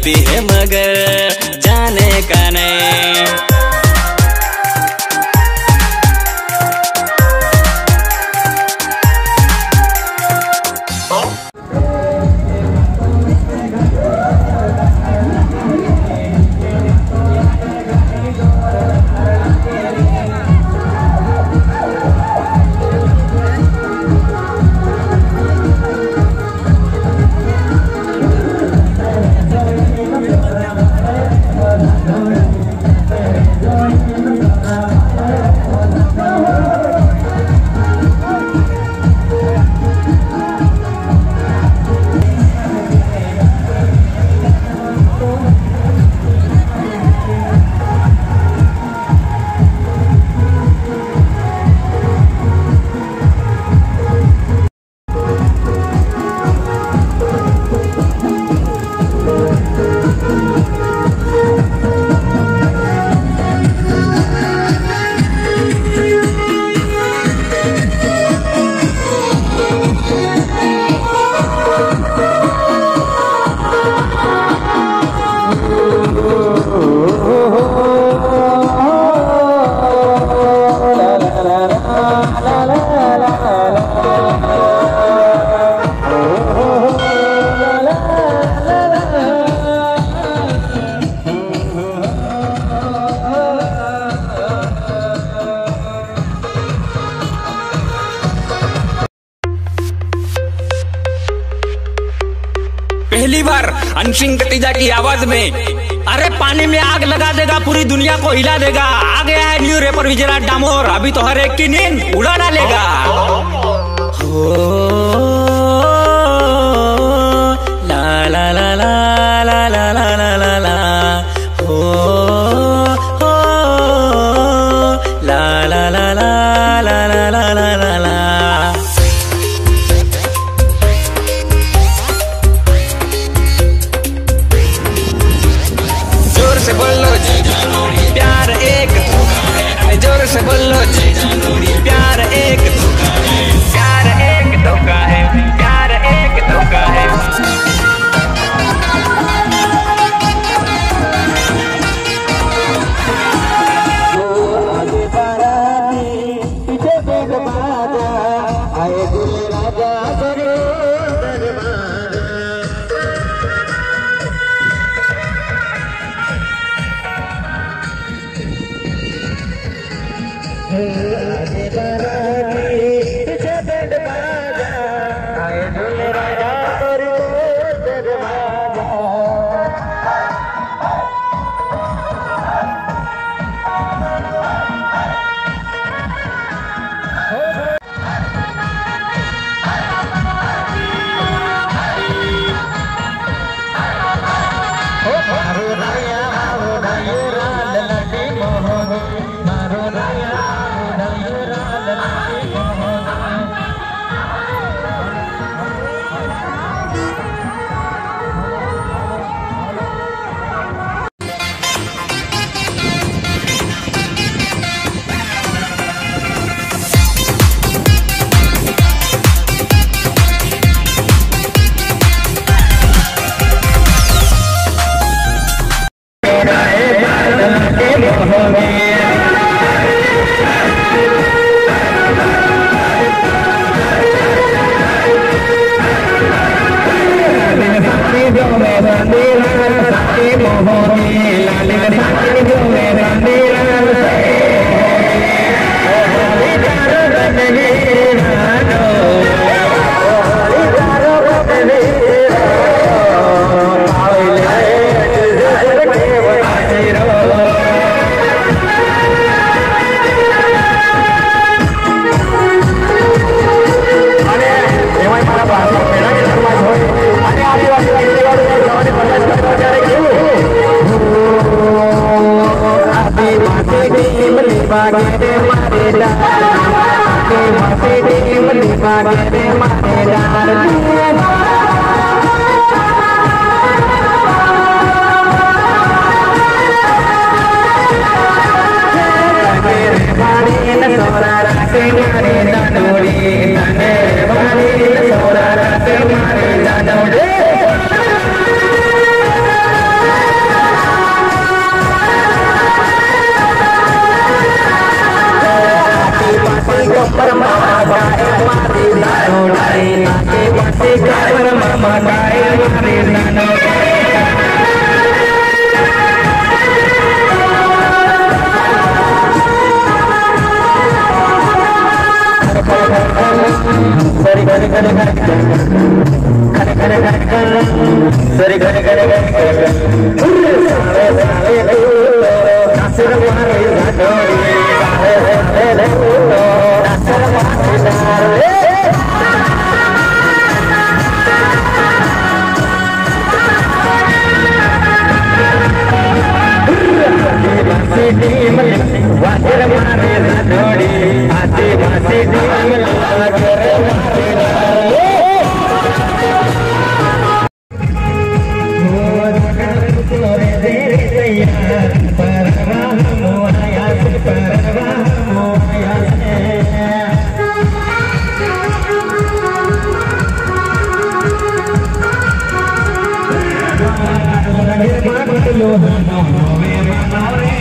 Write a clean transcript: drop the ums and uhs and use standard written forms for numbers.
Happy है मगर जाने का नहीं। पहली बार अनसिंह कटीजा की आवाज में, अरे पानी में आग लगा देगा, पूरी दुनिया को हिला देगा। आ गया है न्यू रैपर विजयराज डामोर, अभी तो हर एक की नींद उड़ा डालेगा। ला ला ला ला ला ला ला ला ला हो ला ला ला ला ला ला ला ला। जोर से बोलो प्यार एक धोखा है, जोर से बोलो प्यार एक धोखा है, प्यार एक धोखा है, प्यार एक धोखा है। Yo no, no, no,